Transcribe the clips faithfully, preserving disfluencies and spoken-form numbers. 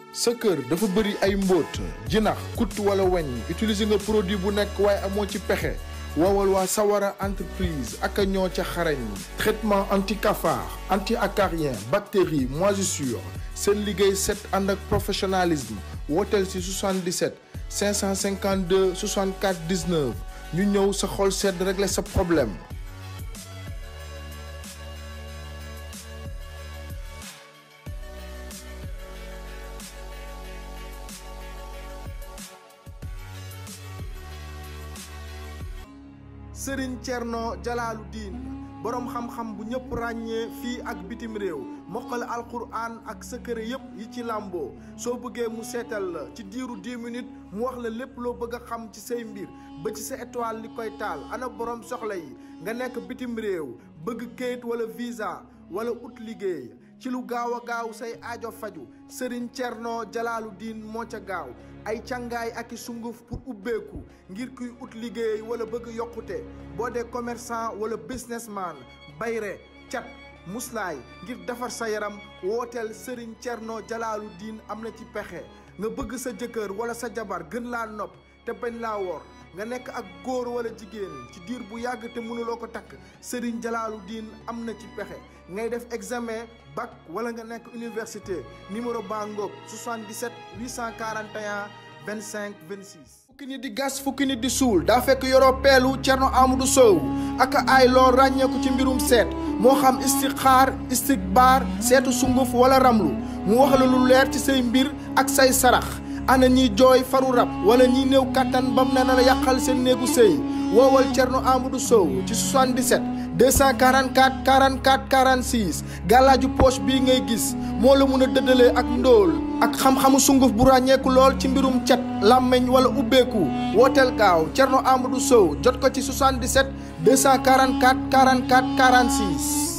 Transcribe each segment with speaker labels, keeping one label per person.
Speaker 1: sa kër dafa bëri ay mbóot jinax kut wala weñ utiliser nga produit bu nekk waaye amoo ci pexe woowal waa Sawara entreprise ak a ñoo ca xarañ traitement anti cafard anti acarien bactéries moisissure seen liggéey set ànd ak professionnalisme wooteel si soixante-dix-sept cinq cent cinquante-deux soixante-quatre dix-neuf ñu ñëw sa xol sedd régler sa problème. Serigne Thierno Jalaaluddin borom xam-xam bu ñëpp ràññee fii ak bitim réew mokkal alquran ak secret yëpp yi ci làmboo soo bëggee mu seetal la ci diiru dix minutes mu wax la lépp loo bëgg a xam ci say mbir ba ci sa étoile li koy taal ana borom soxla yi nga nekk bitim réew bëgg kayit wala visa wala ut liggéey ci lu gaaw a gaaw say aajo faju Serigne Thierno Jalaaluddin moo ca gaaw ay càngaay ak i sunguf pour ubbeeku ngir kuy ut liggéey wala bëgg yokkute boo dee commerçant wala businessman bayre cat muslaay ngir defar sa yaram wooteel Serigne Thierno Jalaaluddin am na ci pexe nga bëgg sa jëkkër wala sa jabar gën laa nopp te bañ laa wor nga nekk ak góor wala jigéen ci diir bu yàgg te mënuloo ko takk Serigne Jalaaluddin am na ci pexe ngay def examen bac wala nga nekk université numéro baa ngoog soixante-dix-sept huit cent quarante et un vingt-cinq vingt-six. fukki nit di gas fukki nit di suul daa fekk yoroo peelu Thierno Amadou Sow ak ay loo ràññeeku ci mbirum seet moo xam istixaar istikbaar seetu sunguf wala ramlu mu wax la lu leer ci say mbir ak say sarax. ana ñiy jooy faru rab wala ñiy néew kattan bam na la yàqal seen néegu sëy woowal Thierno Amadou Sow ci soixante-dix-sept deux cent quarante-quatre quarante-quatre quarante-six gàllaaju poche bii ngay gis moo la mun a dëddalee ak ndóol ak xam-xamu sunguf bu ràññeeku lool ci mbirum cat làmmeñ wala ubbeeku wooteel gaaw Thierno Amadou Sow jot ko ci soixante-dix-sept deux cent quarante-quatre quarante-quatre quarante-six.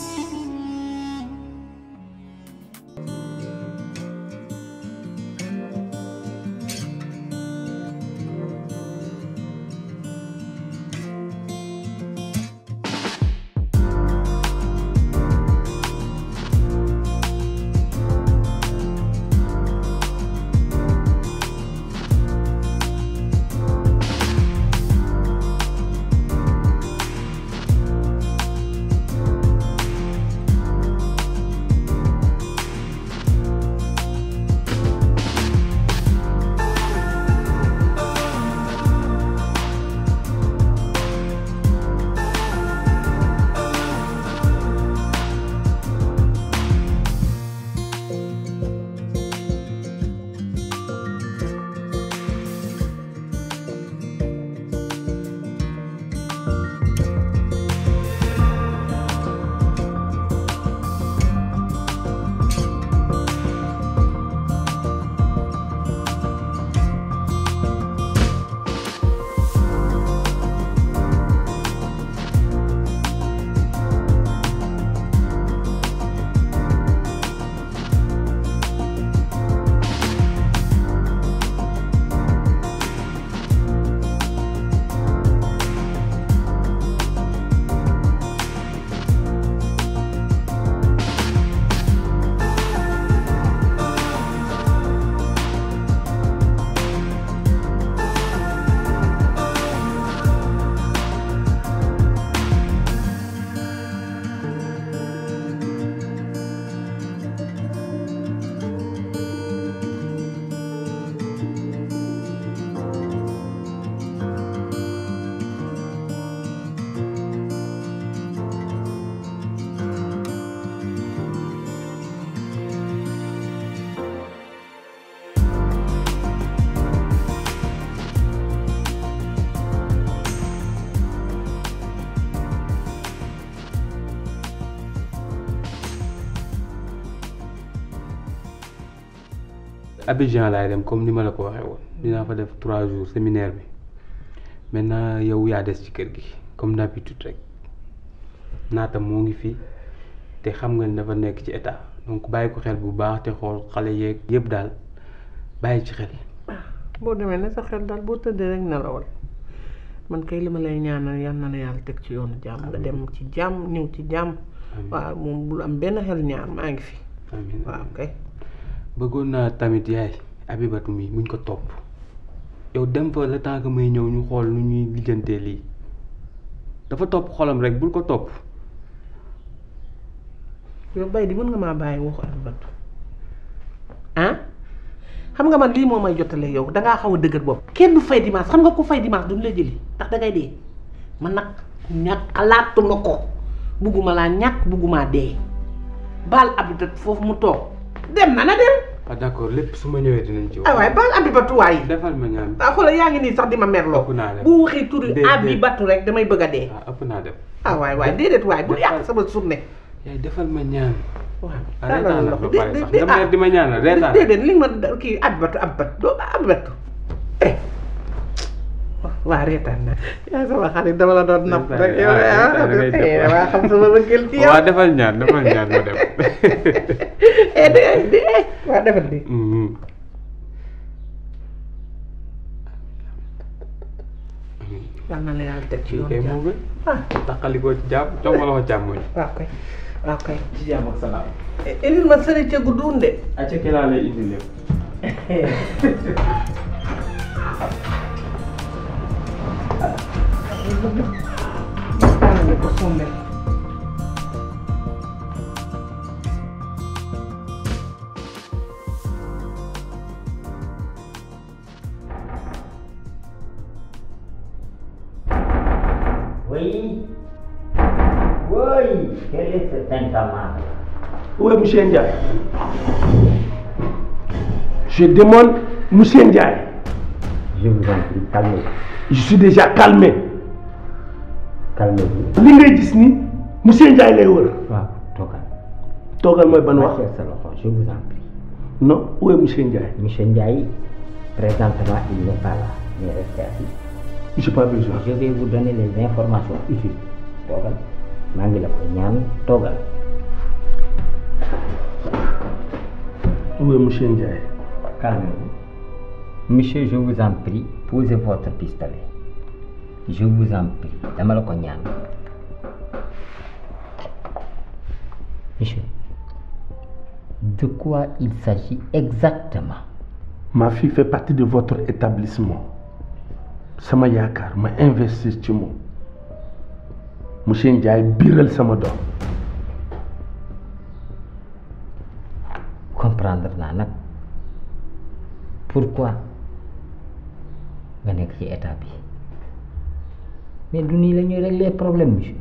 Speaker 2: Abidjan laay dem comme ni ma la ko waxee woon dinaa fa def trois jours séminaire bi maintenant yow yaa des ci kër gi comme d'habitude rek naata moo ngi fi te xam nga ni dafa nekk ci état donc bàyyi ko xel bu baax te xool xale yeeg yëpp daal bàyyi ci xel.
Speaker 3: boo demee ne sa xel daal boo tëddee rek nelawal man kay li ma lay ñaanal yal na la yàlla teg ci yoonu jàmm nga dem ci jàmm ñëw ci jàmm. waaw moom bul am benn xel ñaar maa ngi fi.
Speaker 2: amiin
Speaker 3: waaw kay.
Speaker 2: bëggoon naa tamit yaay Abibatu mi buñ ko topp yow dem fa le temps que may ñëw ñu xool nu ñuy lijjantee lii dafa topp xolam rek bul ko topp.
Speaker 3: yow bay di mën nga maa bàyyi waxu Abibatu ah xam nga man lii moo may jottale yow dangaa xaw a dëgër bopp. kenn du fay dimanche xam nga ku fay dimanche duñ la jëli ndax dangay dee man nag ñàkk xalaatuma ko bugguma laa ñàkk bugguma dee baal Abibatu foofu mu toog dem na na dem.
Speaker 2: ah d'accord lépp su ma ñëwee dinañ ci wax.
Speaker 3: ah waaye baal Abibatu waay.
Speaker 2: defal ma ñaan.
Speaker 3: ah xoolal yaa ngi nii sax di ma merloo.
Speaker 2: ëpp naa def
Speaker 3: bu waxee turi Abibatu rek damay bëgg a dee.
Speaker 2: ah ëpp naa def.
Speaker 3: ah waay waay déedéet waay bu yàq sama journée.
Speaker 2: yaay defal ma ñaan.
Speaker 3: waaw
Speaker 2: reetaan na ba pare sax nga mer di ma ñaanal reetaan.
Speaker 3: déedéet li nga ma kii Abibatu Abibatu doo Abibatu eh waa reetaan na yaa sama xarit dama la doon napp rek yow ah waa xam sama bëggeel ci yow.
Speaker 2: waaw defal ñaan defal ñaan ma dem.
Speaker 3: eh de de waa defal di. yal na la yàlla teg ci yoon
Speaker 2: kay moo gën. ah taxalikoo ci jàmm jox ma la ko jàmm.
Speaker 3: waaw kay waaw kay.
Speaker 2: ci jàmm ak salaam.
Speaker 3: indil ma sëriñ ca gudduun de.
Speaker 2: ah ca kii laa lay indi lépp.
Speaker 4: Oui. Oui. Quel est ce tintamarre?
Speaker 5: Oui, monsieur Ndiaye. Je demande monsieur Ndiaye.
Speaker 4: Je vous en prie, calmez-vous.
Speaker 5: Je suis déjà calmé.
Speaker 4: Calmez-vous.
Speaker 5: li ngay gis ni monsieur Ndiaye lay wër.
Speaker 4: waaw toogal.
Speaker 5: toogal mooy ban wax.
Speaker 4: sa loxo, je vous en prie.
Speaker 5: non où est monsieur Ndiaye.
Speaker 4: Monsieur Ndiaye, présentement, il n'est pas là. Mais restez assis.
Speaker 5: Je n'ai pas besoin.
Speaker 4: Je vais vous donner les informations utiles. Toogal. maa ngi la ko ñaan toogal.
Speaker 5: Où est monsieur Ndiaye.
Speaker 4: Calmez-vous. Monsieur, je vous en prie, posez votre pistolet. Je vous en prie, dama la ko ñaan. Monsieur, de quoi il s'agit exactement?
Speaker 5: Ma fille fait partie de votre établissement. Sama yaakaar ma investir ci moom. Monsieur Ndiaye biiral sama doom.
Speaker 4: Comprendre naa nag pourquoi nga nekk ci état bi mais du nii la ñuy régler problème bi.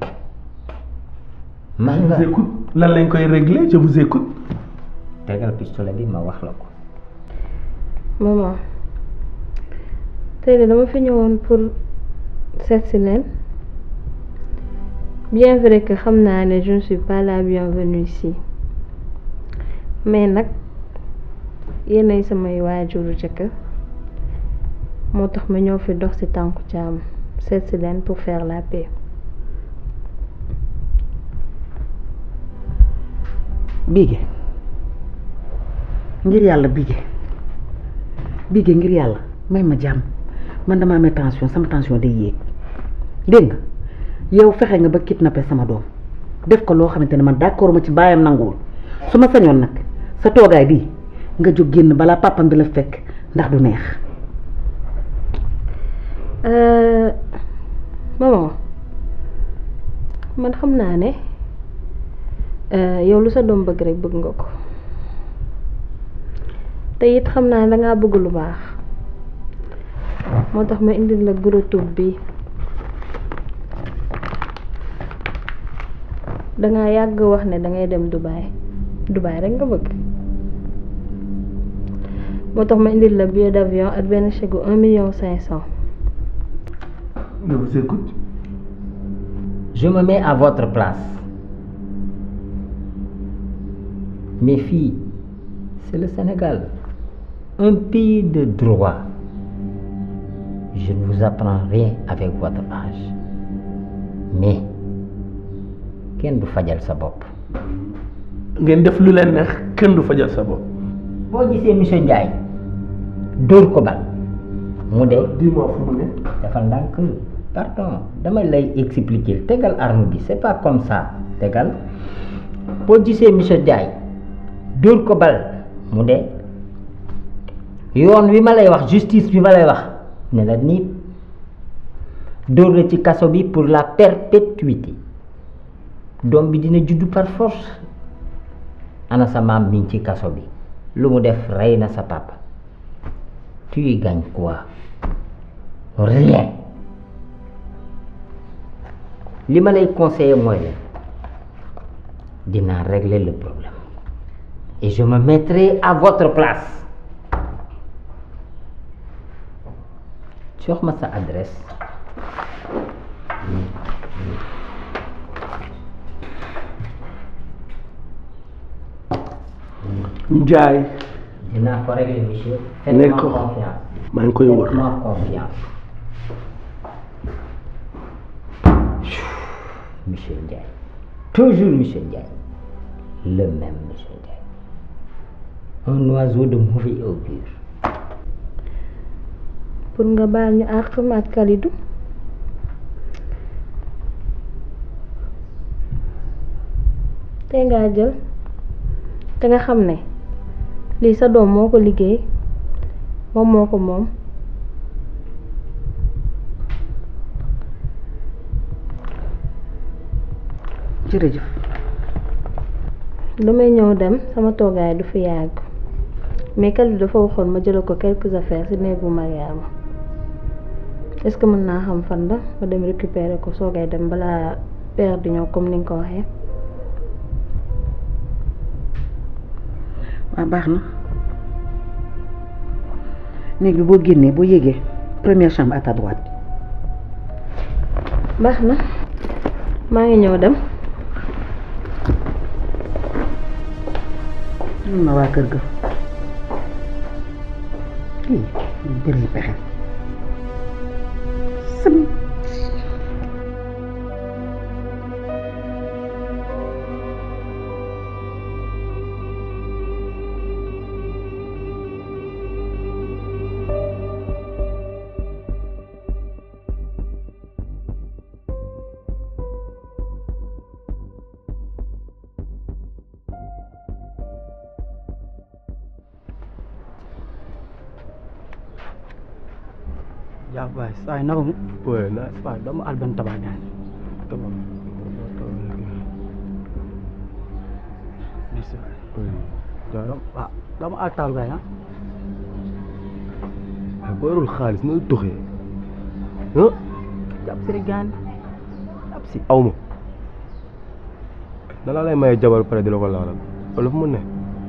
Speaker 4: man
Speaker 5: Je
Speaker 4: nga
Speaker 5: vous écoute. lan lañ koy régler je vous écoute.
Speaker 4: tegal pistolet bi ma wax la ko.
Speaker 6: maman tey de dama fi ñëwoon pour seet si leen bien vrai que xam naa ne je ne suis pas la bienvenue ici mais nag yéenay samay waajuru jëkkër moo tax ma ñëw fi dox ci tànku jàmm seet si leen pour faire la paix.
Speaker 7: Bigué ngir yàlla Bigué Bigué ngir yàlla may ma jàmm man dama amee tension sama tension day yéeg dégg nga yow fexe nga ba kidnappé sama doom def ko loo xamante ne man d'accord ma ci baayam nanguwul su ma sañoon nag sa toogaay bii nga jóg génn balaa papam di la fekk ndax du neex.
Speaker 6: maman man xam naa ne yow lu sa doom bëgg rek bëgg nga ko te it xam naa ne dangaa bëgg lu baax moo tax ma indil la gros tube bi dangaa yàgg wax ne dangay dem Dubaï Dubaï rek nga bëgg moo tax ma indil la billet d'avion ak benn chèque un million cinq cent.
Speaker 5: Je vous écoute.
Speaker 4: Je me mets à votre place. Mes filles, c'est le Sénégal, un pays de droit. Je ne vous apprends rien avec votre âge. Mais kenn du fajal sa bopp.
Speaker 5: ngeen def lu leen neex kenn du fajal sa bopp.
Speaker 4: boo gisee monsieur Ndiaye dóor ko bal mu dee.
Speaker 5: dis-moi fu mu ne.
Speaker 4: defal ndànk pardon dama lay expliquer tegal arme bi c'est pas comme ça tegal boo gisee monsieur Ndiaye dóor ko bal mu dee yoon wi ma lay wax justice bi ma lay wax ne la nii dóor la ci kaso bi pour la perpétuité doom bi dina juddu par force. ana sa maam mi ngi ci kaso bi lu mu def rey na sa papa tu y gagnes quoi? Rien. li ma lay conseiller mooy la dinaa régler le problème et je me mettrai à votre place. jox ma sa adresse.
Speaker 5: Ndiaye.
Speaker 4: dinaa ko régler monsieur.
Speaker 5: ne
Speaker 4: faites-moi
Speaker 5: ko
Speaker 4: confiance.
Speaker 5: maa ngi koy wër.
Speaker 4: faites-moi confiance. monsieur Ndiaye toujours monsieur Ndiaye le même monsieur Ndiaye un oiseau de mauvais augure.
Speaker 6: pour nga baal ñu àq ma ak Kalidou te ngaa jël te nga xam ne lii sa doom moo ko liggéey moom moo ko moom.
Speaker 7: jërëjëf.
Speaker 6: damay ñëw dem sama toogaay du fi yàgg mais Kalidou dafa waxoon ma jëla ko quelques affaires ci néegu Mariama est-ce que mën naa xam fan la ma dem récupérer ko soogay dem balaa père di ñëw comme ni nga ko waxee.
Speaker 7: waaw baax na néeg bi boo génnee boo yégee première chambre à ta droite.
Speaker 6: baax na maa ngi ñëw dem.
Speaker 7: ñun ma waa kër ga kii bëri pexe sëm.
Speaker 8: jaa waay saa yi naka mu.
Speaker 5: oui na
Speaker 8: waaw dama al benn tabax ñaar tabax. merci waay. waaw dama al taal gaay ah.
Speaker 5: waaye boo yorul xaalis nooy doxee ah.
Speaker 8: jàpp si rek gaan jàpp si.
Speaker 5: aw ma na laa lay maye jabar pare di la ko laalal wala fu mu ne.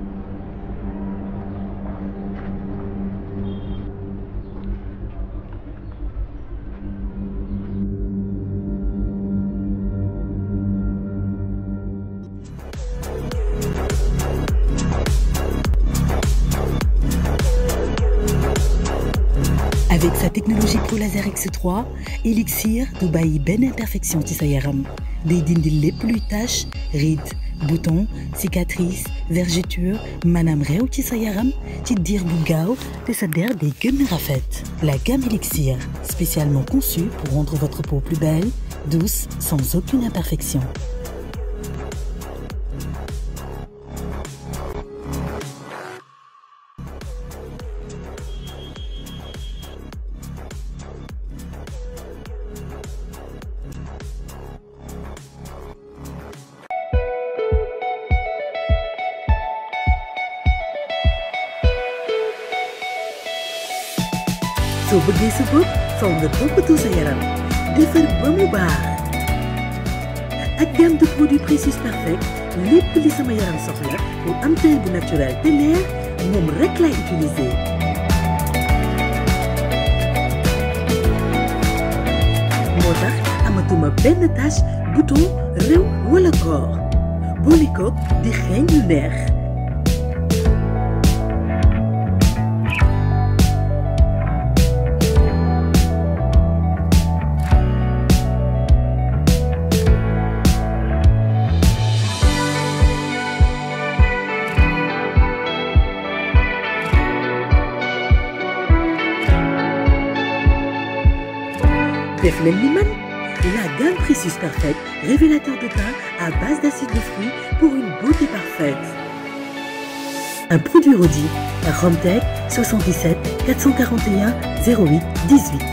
Speaker 9: Avec sa technologie Pro Laser X trois, Elixir du bàyyi benn imperfection ci sa yaram day dindi lépp luy tache, rides, boutons, cicatrices, vergetures maanaam réew ci sa yaram ci diir bu gaaw te sa der day gën a rafet. La gamme Elixir, spécialement conçue pour rendre votre peau plus belle, douce, sans aucune imperfection. soo bëggee sa bopp faw nga toppatoo sa yaram defar ba mu baax ak gamme de produits Précieux Perfect lépp li sama yaram soxla pour am teint bu naturel te leer moom rek lay utiliser. moo tax amatuma benn tache bouton réew wala koor boole ko di xeeñ lu neex. Def leen ni man la gamme Précieux Perfect révélateur de teint à base d'acide de fruits pour une beauté parfaite. un produit Rodi. Romtech soixante-dix-sept quatre cent quarante et un zéro huit dix-huit.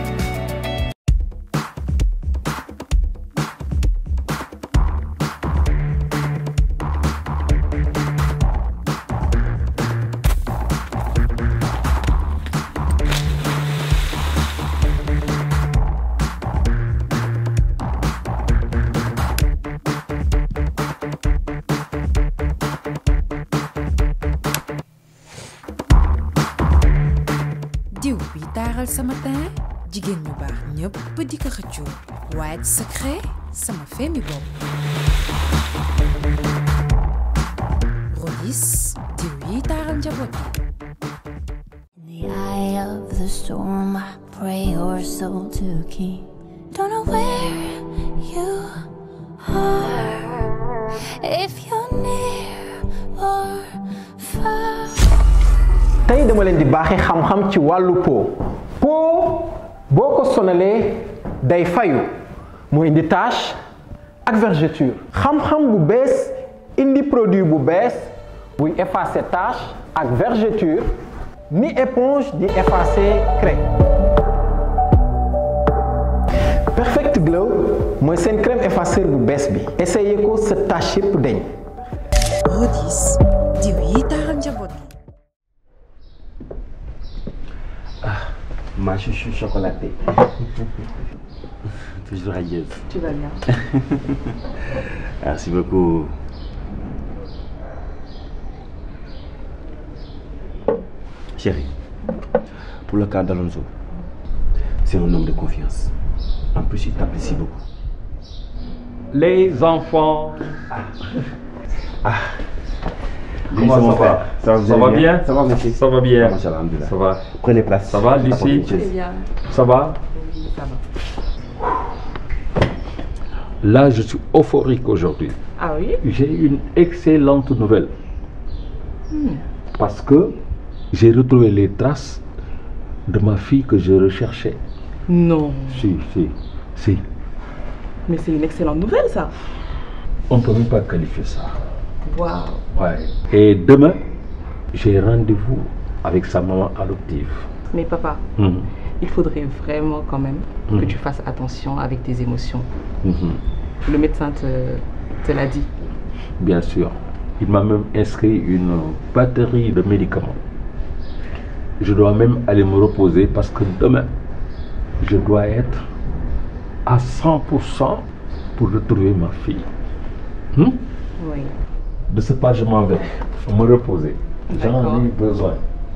Speaker 10: diw bi taaral sama teint jigéen ñu baax ñëpp di ko xëccoo White Secret sama feemi bopp Rodis diw yi taaral njaboot
Speaker 11: In the eye of the storm, I pray your soul to keep. Don't know where you are, if you're near or far.
Speaker 12: tey dama leen di baaxee xam-xam ci wàllu po po boo ko sonalee day fayu mu indi tache ak vergeture xam-xam bu bees indi produit bu bees buy effacer tache ak vergeture ni éponge di effacer craie. Perfect Glow mooy seen crème effaceur bu bees bi essayé ko sa tache yëpp deñ.
Speaker 10: Rodis diw yi taaral njaboot
Speaker 5: Ah, ma chouchou chocolatée. Toujours radieuse.
Speaker 7: Tu vas bien.
Speaker 5: Merci beaucoup. Chérie, pour le cas d'Alonso, c'est un homme de confiance. En plus, il t'apprécie beaucoup.
Speaker 13: Les enfants.
Speaker 5: Ah.
Speaker 13: Comment ça va?
Speaker 5: Ça va, vous
Speaker 13: Ça
Speaker 5: allez
Speaker 13: va
Speaker 5: bien?
Speaker 13: bien?
Speaker 5: Ça va, merci.
Speaker 13: Ça va bien.
Speaker 5: Machallah, alhamdoulilah.
Speaker 13: Ça va.
Speaker 5: Prenez place.
Speaker 13: Ça va,
Speaker 5: Apportez
Speaker 13: Lucie?
Speaker 5: une chaise.
Speaker 7: bien.
Speaker 13: Ça va?
Speaker 7: Ça va.
Speaker 13: Là, je suis euphorique aujourd'hui.
Speaker 7: Ah oui?
Speaker 13: J'ai une excellente nouvelle.
Speaker 7: Hmm.
Speaker 13: Parce que j'ai retrouvé les traces de ma fille que je recherchais.
Speaker 7: Non.
Speaker 13: Si, si, si.
Speaker 7: Mais c'est une excellente nouvelle, ça.
Speaker 13: On ne peut même pas qualifier ça.
Speaker 7: Waouh.
Speaker 13: Ouais. Et demain, j'ai rendez-vous avec sa maman adoptive.
Speaker 7: Mais papa,
Speaker 13: Mhm.
Speaker 7: il faudrait vraiment quand même
Speaker 13: Mhm.
Speaker 7: que tu fasses attention avec tes émotions.
Speaker 13: Mhm.
Speaker 7: Le médecin te, te l'a dit.
Speaker 13: Bien sûr. Il m'a même inscrit une batterie de médicaments. Je dois même aller me reposer parce que demain, je dois être à cent pour cent pour retrouver ma fille. Hmm?
Speaker 7: Oui.
Speaker 13: De ce pas, je m'en vais me reposer. J'en ai besoin.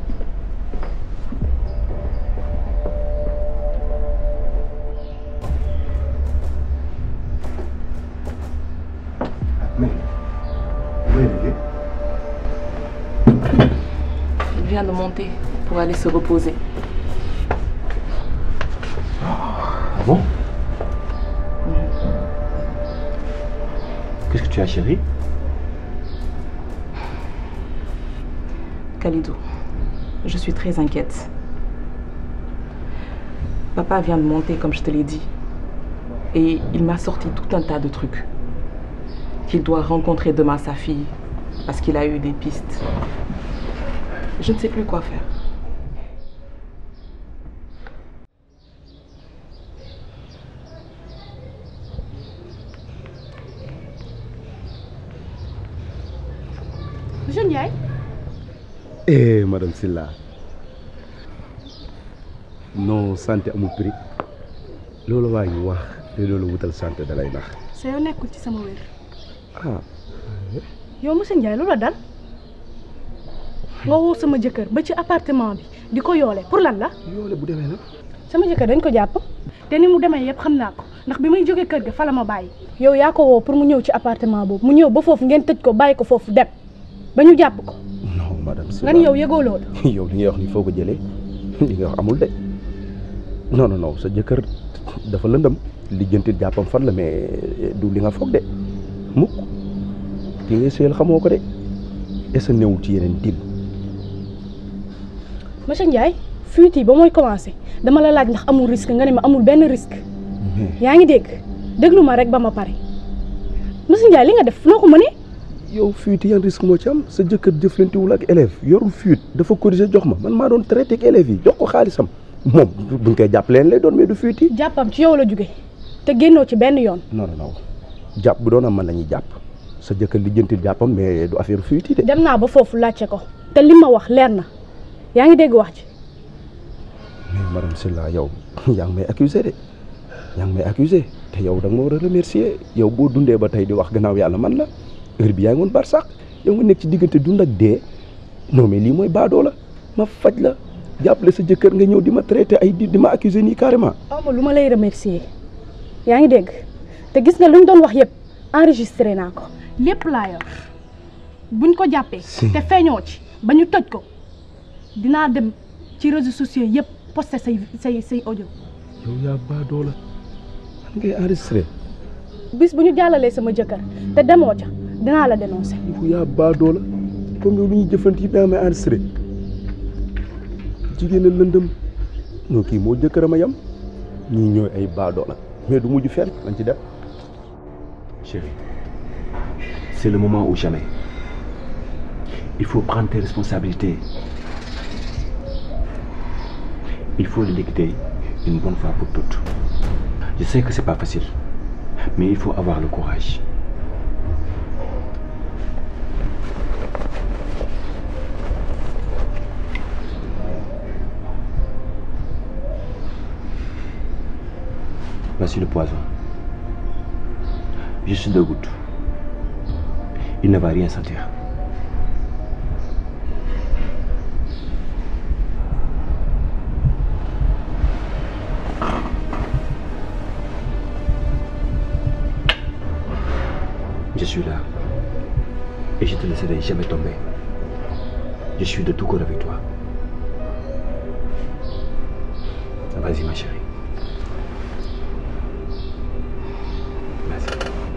Speaker 7: Il vient de monter pour aller se reposer.
Speaker 5: Ah bon? Qu'est-ce que tu as, chérie?
Speaker 7: Khalidou, je suis très inquiète. Papa vient de monter, comme je te l'ai dit. Et il m'a sorti tout un tas de trucs. Qu'il doit rencontrer demain sa fille, parce qu'il a eu des pistes. Je ne sais plus quoi faire.
Speaker 14: Monsieur Ndiaye.
Speaker 5: Eh, Madame Silla. Non, santé amul prix. Loolu waa ñu wax te loolu wutal santé da lay nax.
Speaker 14: sa yoo nekkul ci sama wér.
Speaker 5: Ah.
Speaker 14: yow monsieur Ndiaye lu la dal nga woo sama jëkkër ba ci appartement bi di ko yoole pour lan la.
Speaker 5: yoole bu demee nag.
Speaker 14: sama jëkkër dañ ko jàpp te ni mu demee yëpp xam naa ko ndax bi may jógee kër ga fa la ma bàyyi. yow yaa ko woo pour mu ñëw ci appartement boobu mu ñëw ba foofu ngeen tëj ko bàyyi ko foofu dem ba ñu jàpp ko.
Speaker 5: non madame Silla
Speaker 14: nga ni yow yëgoo loolu.
Speaker 5: yow li ngay wax ni foo ko jëlee li nga wax amul de non non non sa jëkkër dafa lëndëm lijjanti jàppam fan la mais du li nga foog de mukk ki ngay seel xamoo ko de est-ce que newul ci yeneen dil.
Speaker 14: monsieur Ndiaye fuite yi ba mooy commencé dama la laaj ndax amul risque nga ne ma amul benn risque. yaa ngi dégg déglu ma rek ba ma pare monsieur Ndiaye li nga def noo ko mënee.
Speaker 5: yow fuite yan risque moo ci am sa jëkkër jëflantewul ak élève yorul fuite dafa corriger jox ma man maa doon traité ak élèves yi jox ko xaalisam moom buñ koy jàpp leen lay doon mais du fuite yi.
Speaker 14: jàppam ci yow la jóge te génnoo ci benn yoon.
Speaker 5: non non non jàpp bu doon am man la ñuy jàpp sa jëkkër lijjantil jàppam mais du affaire fuite yi de.
Speaker 14: dem naa ba foofu laajte ko te li ma wax leer na yaa ngi dégg wax ci.
Speaker 5: mais madame Sylla yow yaa ngi may accusé de yaa ngi may accusé te yow da nga ma war a remercier yow boo dundee ba tey di wax gannaaw yàlla man la heure bi yaa ngi woon bar sax yow nga nekk ci diggante dund ak dee non mais lii mooy baadoo la ma faj la jàppale sa jëkkër nga ñëw di ma traité ay di di ma accusé nii carrément.
Speaker 14: aw ma lu ma lay remercier yaa ngi dégg te gis nga lu ñu doon wax yëpp enregistré naa ko lépp laa yor buñ ko jàppee. te feeñoo ci ba ñu toj ko dinaa dem ci réseaux sociaux yëpp posté say say say audio.
Speaker 5: yow yaa baadoo la man ngay enregistré.
Speaker 14: bis bu ñu jàllalee sama jëkkër te demoo ca dinaa la dénoncé.
Speaker 5: yow yaa baadoo la comme yow lu ñuy jëfante yi daa may enregistré jigéen a lëndëm non kii moo jëkkëram a yam ñii ñooy ay baadoo la mais du mujj fenn lañ ci def.
Speaker 13: Chérie, c'est le moment ou jamais. Il faut prendre tes responsabilités. Il faut le liquider une bonne fois pour toutes. Je sais que c'est pas facile, mais il faut avoir le courage. Voici le poison. Juste deux gouttes. Il ne va rien sentir. Je suis là et je te laisserai jamais tomber. Je suis de tout cœur avec toi. Vas-y ma chérie. Vas-y.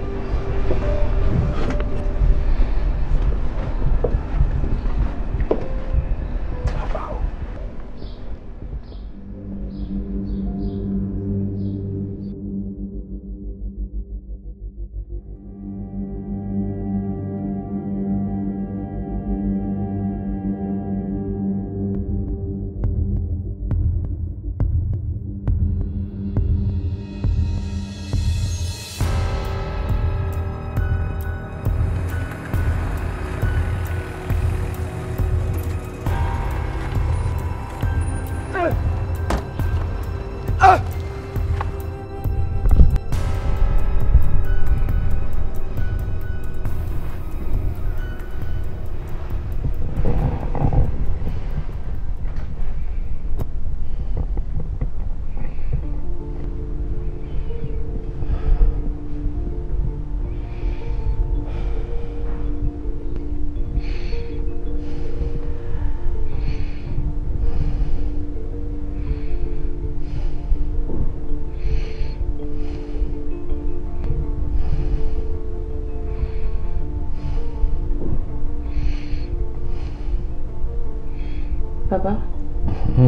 Speaker 6: Papa.
Speaker 3: Mmh.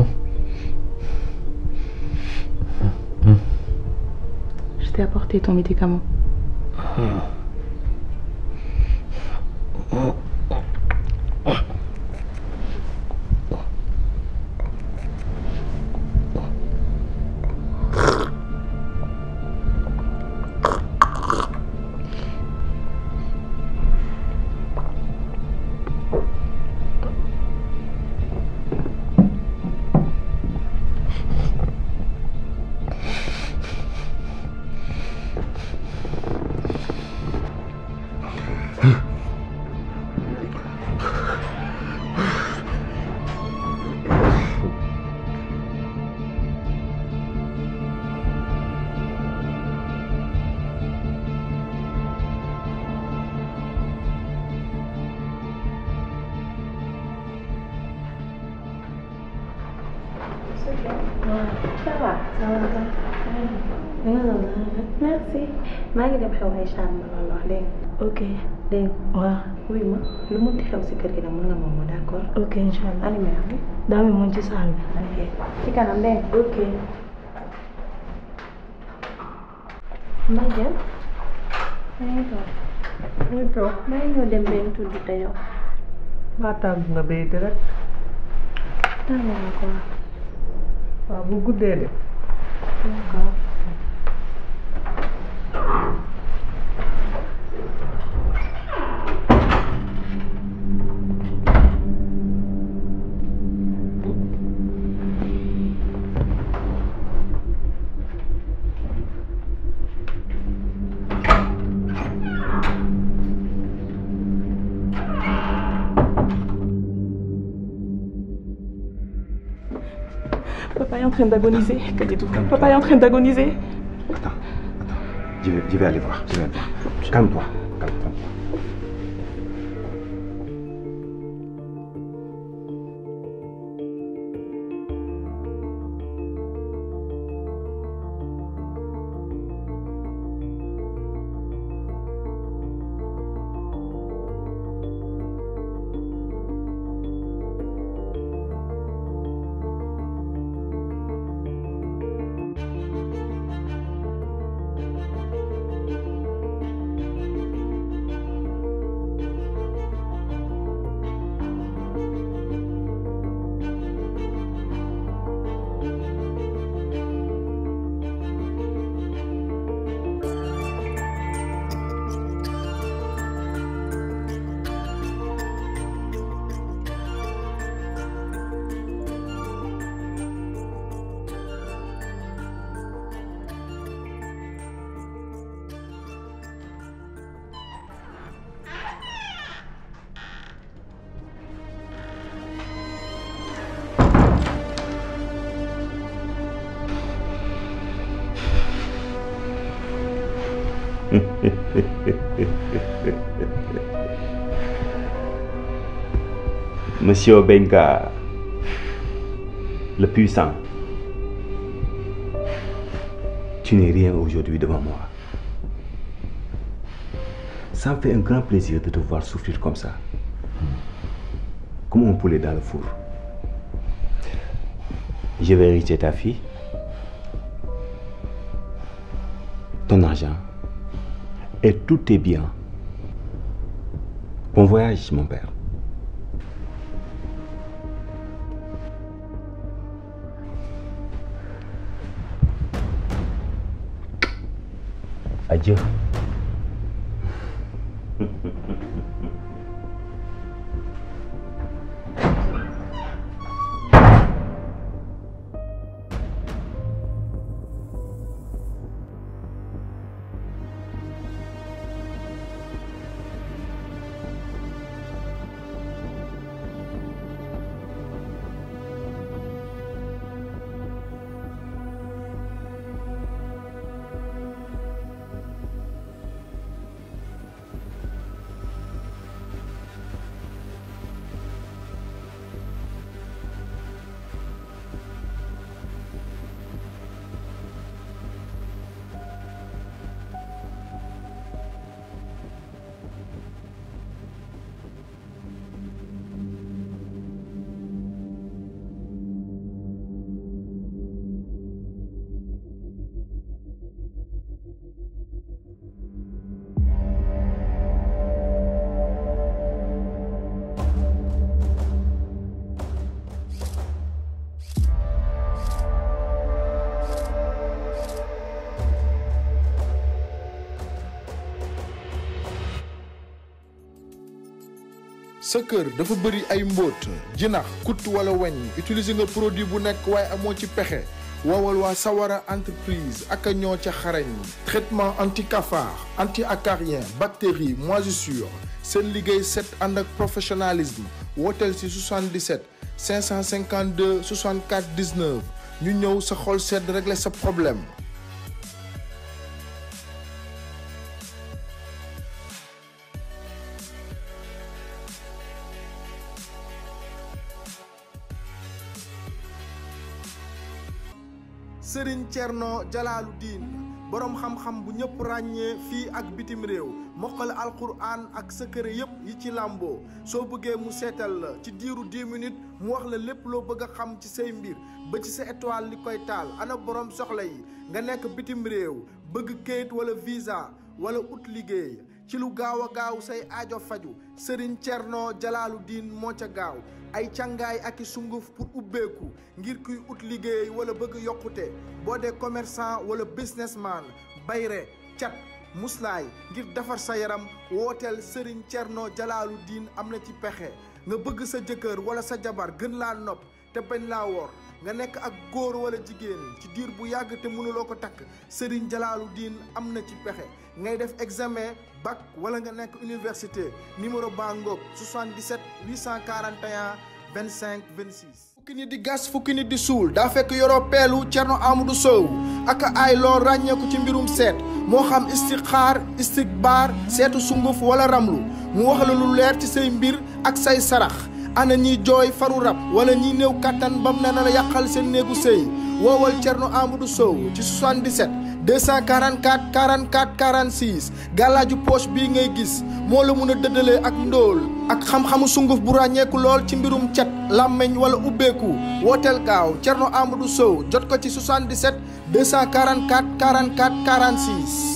Speaker 3: Mmh.
Speaker 6: Je t'ai apporté ton médicament.
Speaker 3: Mmh. Mmh.
Speaker 6: Ça va, ça va, ça va. Merci. maa ngi dem xew ay charme la lool wax dégg nga. ok dégg nga. waaw wuy ma lu mu xew si kër gi nag mën nga moom moo d'accord. ok incha allah animé bi. daa mi moom ci saal bi. ok ci kanam dégg nga. ok. Mbay Dieng. maa ngi toog.
Speaker 3: ñu toog
Speaker 6: may ñoo dem benn tudd te yow.
Speaker 3: maa tàggu nga béyte rek.
Speaker 6: tàggu nga ko wax.
Speaker 3: waaw bu guddee de.
Speaker 6: d'accord.
Speaker 14: Papa est en train d'agoniser, Kalidou. Papa est en train d'agoniser.
Speaker 5: Attends, attends. Je vais, je vais aller voir. Je vais aller voir. Calme-toi. Calme-toi. Monsieur Benga, le puissant, tu n'es rien aujourd'hui devant moi. Ça me fait un grand plaisir de te voir souffrir comme ça. Comme un poulet dans le four. Je vais hériter ta fille, ton argent et tous tes biens. Bon voyage, mon père. Adieu.
Speaker 1: sa kër dafa bëri ay mbóot jinax kut wala weñ utiliser nga produit bu nekk waaye amoo ci pexe woowal waa Sawara entreprise ak a ñoo ca xarañ traitement anti cafard anti acarien bactéries moisissure seen liggéey set ànd ak professionnalisme wooteel si soixante-dix-sept cinq cent cinquante-deux soixante-quatre dix-neuf ñu ñëw sa xol sedd régler sa problème. Serigne Thierno Jalaluddin borom xam-xam bu ñëpp ràññee fii ak bitim réew mokkal alquran ak secret yëpp yi ci làmboo soo bëggee mu seetal la ci diiru dix minutes mu wax la lépp loo bëgg a xam ci say mbir ba ci sa étoile li koy taal ana borom soxla yi nga nekk bitim réew bëgg kayit wala visa wala ut liggéey ci lu gaaw a gaaw say aajo faju Serigne Thierno Jalaaluddin moo ca gaaw ay càngaay ak i sunguf pour ubbeeku ngir kuy ut liggéey wala bëgg yokkute boo dee commerçant wala businessman bayre cat muslaay ngir defar sa yaram wooteel Serigne Thierno Jalaaluddin am na ci pexe nga bëgg sa jëkkër wala sa jabar gën laa nopp te bañ laa wor nga nekk ak góor wala jigéen ci diir bu yàgg te mënuloo ko takk Serigne Jalaaluddin am na ci pexe ngay def examen bac wala nga nekk université numéro bangoog soixante-dix-sept huit cent quarante et un vingt-cinq vingt-six. fukki nit di gas fukki nit di suul daa fekk yoroo peelu Thierno Amadou Sow ak ay loo ràññeeku ci mbirum seet moo xam istixaar istikbaar seetu sunguf wala ramlu mu wax la lu leer ci say mbir ak say sarax. ana ñiy jooy faru rab wala ñiy néew kattan bam na la yàqal seen néegu sëy woowal Thierno Amadou Sow ci soixante-dix-sept deux cent quarante-quatre quarante-quatre quarante-six gàllaaju poche bii ngay gis moo la mun a dëddalee ak ndóol ak xam-xamu sunguf bu ràññeeku lool ci mbirum cet làmmeñ wala ubbeeku wooteel gaaw Thierno Amadou Sow jot ko ci soixante-dix-sept deux cent quarante-quatre quarante-quatre quarante-six